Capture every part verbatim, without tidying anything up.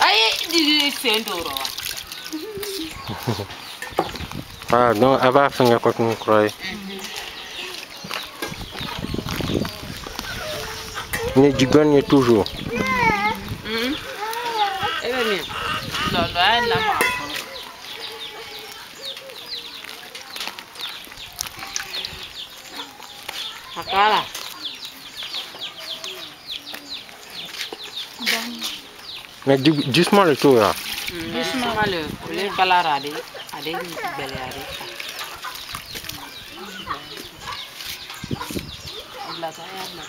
Aïe, c'est un taureau. Ah, donc, elle va finir quand on croit. Mais tu gagnes toujours. Hum. Eh bien, bien. Non, non, elle n'a pas. Akala. Mais doucement le tour là. Doucement le. Le calara de. Ade belle ade. La saya la.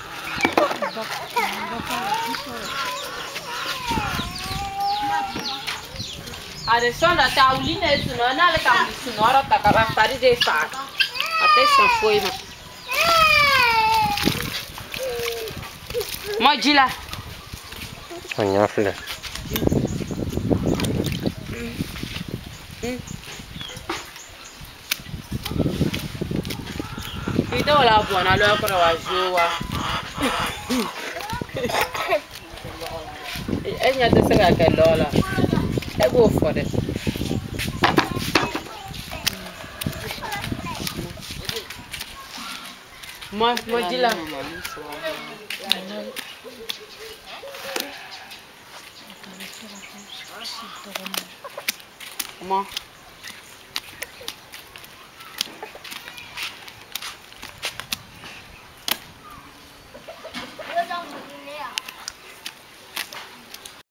Ade sonda tauline suno na le kam sunora ta ka tari de fa. Atenção foi ma. Mojila. On y a fait. Ito wala po na lo ko ra jowa. E nya de sanga ka lola. E go for it. Mo mojila. Mo